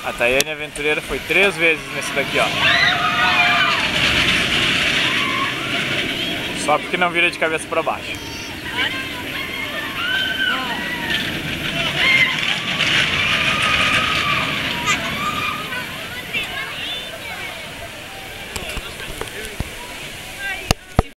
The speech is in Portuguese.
A Tayane Aventureira foi 3 vezes nesse daqui, ó. Só porque não vira de cabeça pra baixo.